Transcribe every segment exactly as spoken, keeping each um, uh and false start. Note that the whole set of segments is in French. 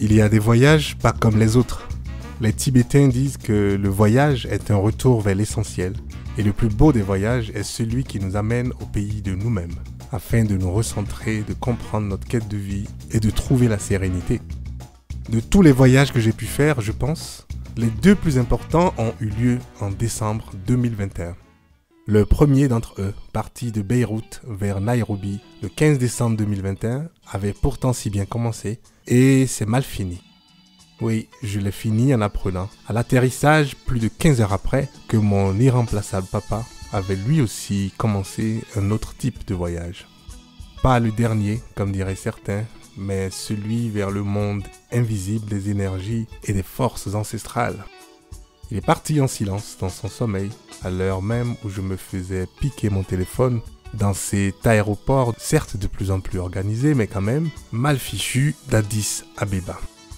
Il y a des voyages pas comme les autres. Les Tibétains disent que le voyage est un retour vers l'essentiel. Et le plus beau des voyages est celui qui nous amène au pays de nous-mêmes, afin de nous recentrer, de comprendre notre quête de vie et de trouver la sérénité. De tous les voyages que j'ai pu faire, je pense, les deux plus importants ont eu lieu en décembre deux mille vingt et un. Le premier d'entre eux, parti de Beyrouth vers Nairobi le quinze décembre deux mille vingt et un, avait pourtant si bien commencé et c'est mal fini. Oui, je l'ai fini en apprenant, à l'atterrissage plus de quinze heures après, que mon irremplaçable papa avait lui aussi commencé un autre type de voyage. Pas le dernier, comme diraient certains, mais celui vers le monde invisible des énergies et des forces ancestrales. Il est parti en silence dans son sommeil, à l'heure même où je me faisais piquer mon téléphone dans cet aéroport, certes de plus en plus organisé, mais quand même mal fichu d'Addis Abeba.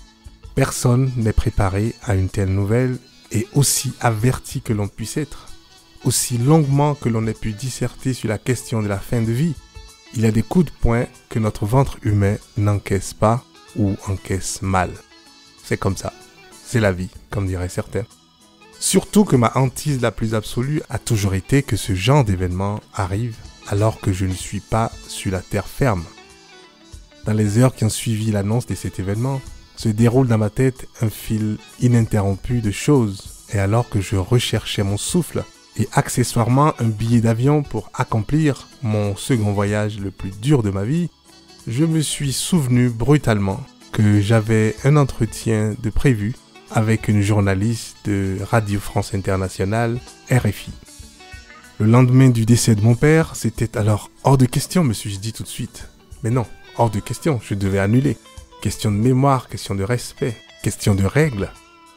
Personne n'est préparé à une telle nouvelle et aussi averti que l'on puisse être, aussi longuement que l'on ait pu disserter sur la question de la fin de vie. Il y a des coups de poing que notre ventre humain n'encaisse pas ou encaisse mal. C'est comme ça, c'est la vie, comme diraient certains. Surtout que ma hantise la plus absolue a toujours été que ce genre d'événement arrive alors que je ne suis pas sur la terre ferme. Dans les heures qui ont suivi l'annonce de cet événement, se déroule dans ma tête un fil ininterrompu de choses, et alors que je recherchais mon souffle et accessoirement un billet d'avion pour accomplir mon second voyage le plus dur de ma vie, je me suis souvenu brutalement que j'avais un entretien de prévu avec une journaliste de Radio France Internationale, R F I. Le lendemain du décès de mon père, c'était alors hors de question, me suis-je dit tout de suite. Mais non, hors de question, je devais annuler. Question de mémoire, question de respect, question de règles.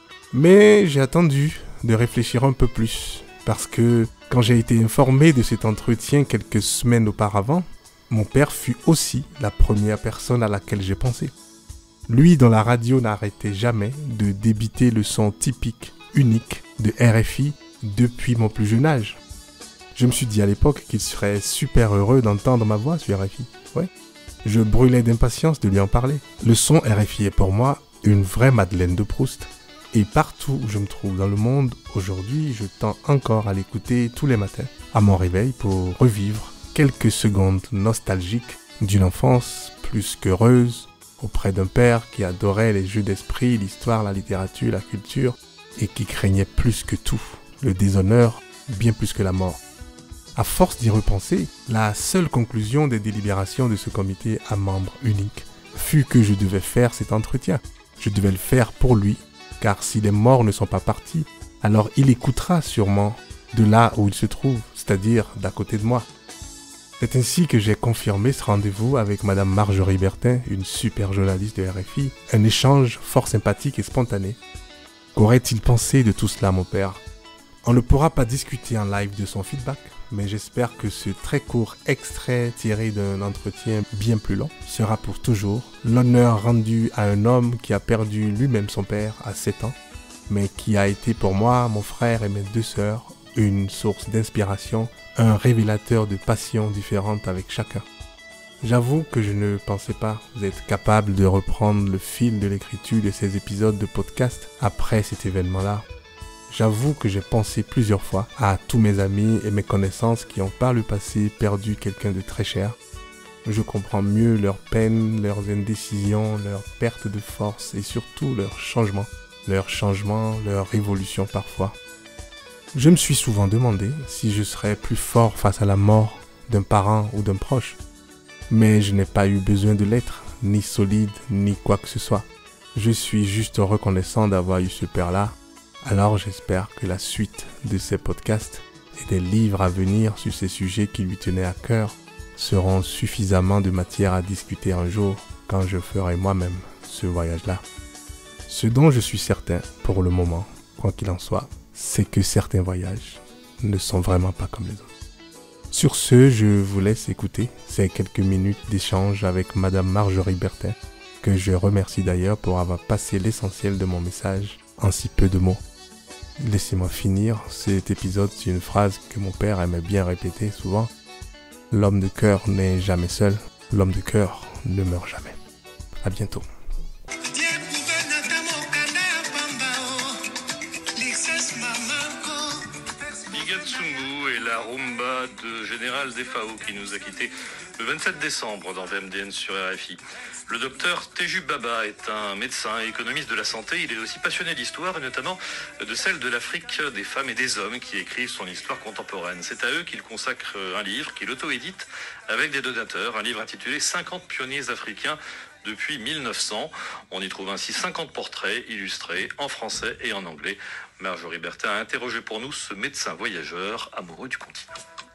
Mais j'ai attendu de réfléchir un peu plus, parce que quand j'ai été informé de cet entretien quelques semaines auparavant, mon père fut aussi la première personne à laquelle j'ai pensé. Lui, dont la radio n'arrêtait jamais de débiter le son typique, unique de R F I depuis mon plus jeune âge. Je me suis dit à l'époque qu'il serait super heureux d'entendre ma voix sur R F I. Ouais. Je brûlais d'impatience de lui en parler. Le son R F I est pour moi une vraie Madeleine de Proust. Et partout où je me trouve dans le monde, aujourd'hui, je tends encore à l'écouter tous les matins, à mon réveil, pour revivre quelques secondes nostalgiques d'une enfance plus qu'heureuse, auprès d'un père qui adorait les jeux d'esprit, l'histoire, la littérature, la culture, et qui craignait plus que tout le déshonneur, bien plus que la mort. À force d'y repenser, la seule conclusion des délibérations de ce comité à membres uniques fut que je devais faire cet entretien. Je devais le faire pour lui, car si les morts ne sont pas partis, alors il écoutera sûrement de là où il se trouve, c'est-à-dire d'à côté de moi. C'est ainsi que j'ai confirmé ce rendez-vous avec Madame Marjorie Bertin, une super journaliste de R F I, un échange fort sympathique et spontané. Qu'aurait-il pensé de tout cela, mon père ? On ne pourra pas discuter en live de son feedback, mais j'espère que ce très court extrait tiré d'un entretien bien plus long sera pour toujours l'honneur rendu à un homme qui a perdu lui-même son père à sept ans, mais qui a été pour moi, mon frère et mes deux sœurs, une source d'inspiration, un révélateur de passions différentes avec chacun. J'avoue que je ne pensais pas être capable de reprendre le fil de l'écriture de ces épisodes de podcast après cet événement-là. J'avoue que j'ai pensé plusieurs fois à tous mes amis et mes connaissances qui ont par le passé perdu quelqu'un de très cher. Je comprends mieux leurs peines, leurs indécisions, leurs pertes de force et surtout leurs changements, leurs changements, leurs révolutions parfois. Je me suis souvent demandé si je serais plus fort face à la mort d'un parent ou d'un proche. Mais je n'ai pas eu besoin de l'être, ni solide, ni quoi que ce soit. Je suis juste reconnaissant d'avoir eu ce père-là. Alors j'espère que la suite de ces podcasts et des livres à venir sur ces sujets qui lui tenaient à cœur seront suffisamment de matière à discuter un jour quand je ferai moi-même ce voyage-là. Ce dont je suis certain pour le moment, quoi qu'il en soit, c'est que certains voyages ne sont vraiment pas comme les autres. Sur ce, je vous laisse écouter ces quelques minutes d'échange avec Madame Marjorie Bertin, que je remercie d'ailleurs pour avoir passé l'essentiel de mon message en si peu de mots. Laissez-moi finir cet épisode sur une phrase que mon père aimait bien répéter souvent. L'homme de cœur n'est jamais seul, l'homme de cœur ne meurt jamais. À bientôt. rumba de Général Defao qui nous a quittés le vingt-sept décembre dans V M D N sur R F I. Le docteur Teju Baba est un médecin et économiste de la santé. Il est aussi passionné d'histoire et notamment de celle de l'Afrique, des femmes et des hommes qui écrivent son histoire contemporaine. C'est à eux qu'il consacre un livre qu'il auto-édite avec des donateurs, un livre intitulé cinquante pionniers africains depuis mille neuf cents. On y trouve ainsi cinquante portraits illustrés en français et en anglais. Marjorie Bertin a interrogé pour nous ce médecin voyageur amoureux du continent.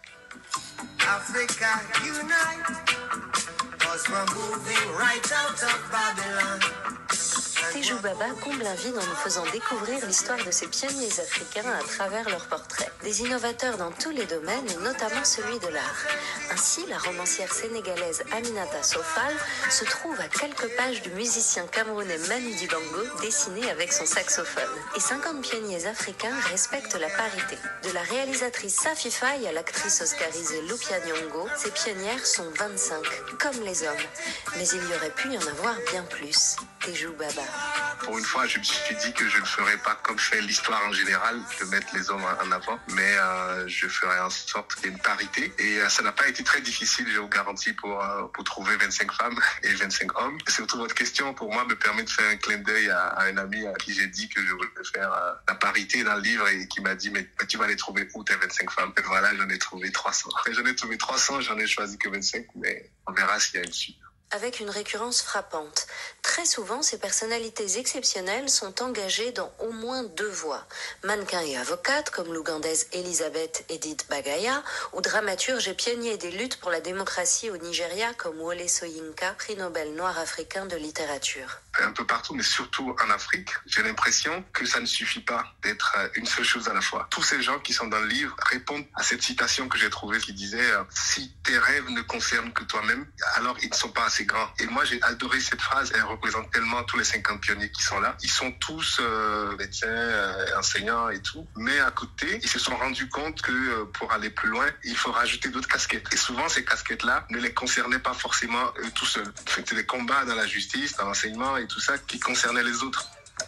Africa unite, 'cause we're moving right out of Babylon. Teju Baba comble un vide en nous faisant découvrir l'histoire de ces pionniers africains à travers leurs portraits. Des innovateurs dans tous les domaines, et notamment celui de l'art. Ainsi, la romancière sénégalaise Aminata Sofal se trouve à quelques pages du musicien camerounais Manu Dibango, dessiné avec son saxophone. Et cinquante pionniers africains respectent la parité. De la réalisatrice Safi Faye à l'actrice oscarisée Lupita Nyong'o, ces pionnières sont vingt-cinq, comme les hommes. Mais il y aurait pu y en avoir bien plus. Teju Baba. Pour une fois, je me suis dit que je ne ferais pas comme fait l'histoire en général, de mettre les hommes en avant, mais euh, je ferais en sorte qu'il y ait une parité. Et euh, ça n'a pas été très difficile, je vous garantis, pour, euh, pour trouver vingt-cinq femmes et vingt-cinq hommes. Et surtout, votre question, pour moi, me permet de faire un clin d'œil à, à un ami à qui j'ai dit que je voulais faire euh, la parité dans le livre et qui m'a dit, mais, mais tu vas les trouver où tes vingt-cinq femmes? Et voilà, j'en ai trouvé trois cents. Et j'en ai trouvé trois cents, j'en ai choisi que vingt-cinq, mais on verra s'il y a une suite. Avec une récurrence frappante. Très souvent, ces personnalités exceptionnelles sont engagées dans au moins deux voies. Mannequins et avocates, comme l'Ougandaise Elizabeth Edith Bagaya, ou dramaturges et pionniers des luttes pour la démocratie au Nigeria, comme Wole Soyinka, prix Nobel noir africain de littérature. Un peu partout, mais surtout en Afrique, j'ai l'impression que ça ne suffit pas d'être une seule chose à la fois. Tous ces gens qui sont dans le livre répondent à cette citation que j'ai trouvée qui disait euh, « Si tes rêves ne concernent que toi-même, alors ils ne sont pas assez grands. » Et moi, j'ai adoré cette phrase. Elle représente tellement tous les cinquante pionniers qui sont là. Ils sont tous euh, médecins, euh, enseignants et tout. Mais à côté, ils se sont rendus compte que euh, pour aller plus loin, il faut rajouter d'autres casquettes. Et souvent, ces casquettes-là ne les concernaient pas forcément eux tout seuls. C'était des combats dans la justice, dans l'enseignement et tout ça qui concernaient les autres.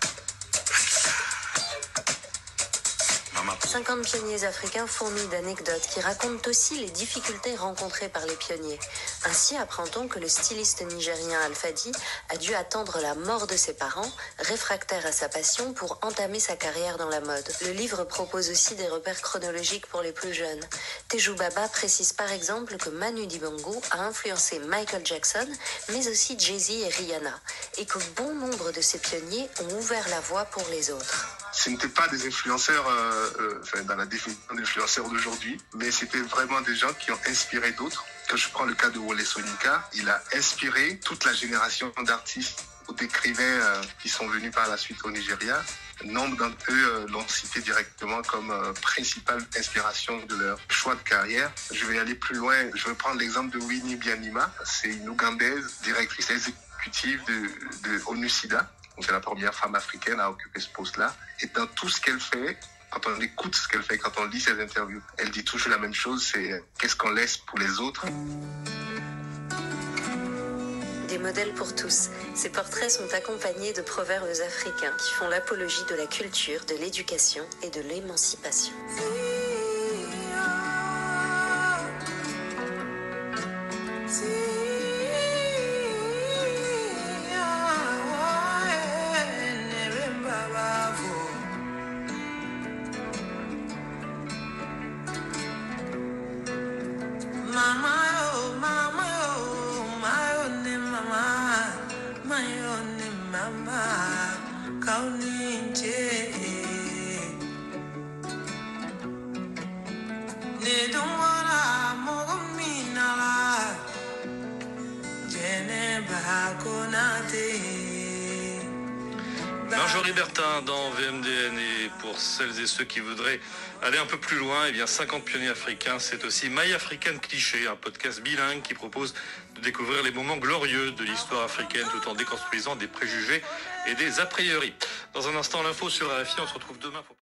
cinquante pionniers africains fourmillent d'anecdotes qui racontent aussi les difficultés rencontrées par les pionniers. Ainsi apprend-on que le styliste nigérien Alfadi a dû attendre la mort de ses parents, réfractaire à sa passion, pour entamer sa carrière dans la mode. Le livre propose aussi des repères chronologiques pour les plus jeunes. Teju Baba précise par exemple que Manu Dibango a influencé Michael Jackson, mais aussi Jay-Z et Rihanna, et que bon nombre de ces pionniers ont ouvert la voie pour les autres. Ce n'étaient pas des influenceurs euh, euh, enfin, dans la définition d'influenceurs d'aujourd'hui, mais c'était vraiment des gens qui ont inspiré d'autres. Quand je prends le cas de Wole Soyinka, il a inspiré toute la génération d'artistes ou d'écrivains euh, qui sont venus par la suite au Nigeria. Nombre d'entre eux euh, l'ont cité directement comme euh, principale inspiration de leur choix de carrière. Je vais aller plus loin. Je vais prendre l'exemple de Winnie Byanyima. C'est une Ougandaise, directrice exécutive de, de ONU-SIDA. C'est la première femme africaine à occuper ce poste-là. Et dans tout ce qu'elle fait, quand on écoute ce qu'elle fait, quand on lit ses interviews, elle dit toujours la même chose, c'est qu'est-ce qu'on laisse pour les autres. Des modèles pour tous, ces portraits sont accompagnés de proverbes africains qui font l'apologie de la culture, de l'éducation et de l'émancipation. Marjorie Bertin dans V M D N, et pour celles et ceux qui voudraient aller un peu plus loin, eh bien cinquante pionniers africains, c'est aussi My African Cliché, un podcast bilingue qui propose de découvrir les moments glorieux de l'histoire africaine tout en déconstruisant des préjugés et des a priori. Dans un instant, l'info sur R F I, on se retrouve demain pour...